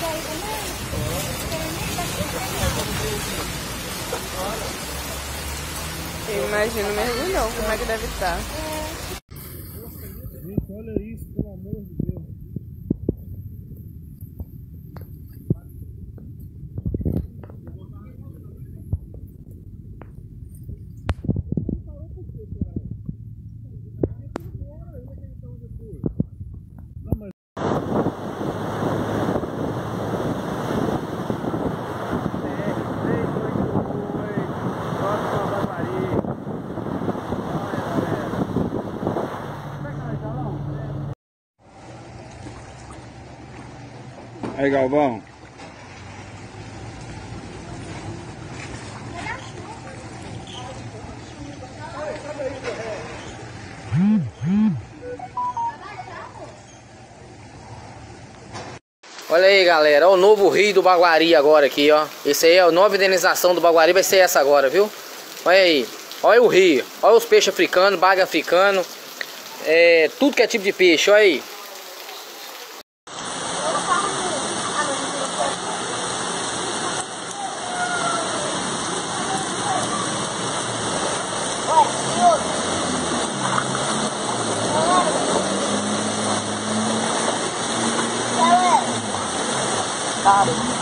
Eu imagino mergulhão, como é que deve estar. Gente, olha isso, pelo amor de Deus. Aí, Galvão. Olha aí, galera, o novo rio do Baguari agora aqui, ó. Esse aí é a nova indenização do Baguari, vai ser essa agora, viu? Olha aí, olha o rio, olha os peixes africanos, baga africano, tudo que é tipo de peixe, olha aí. Cara.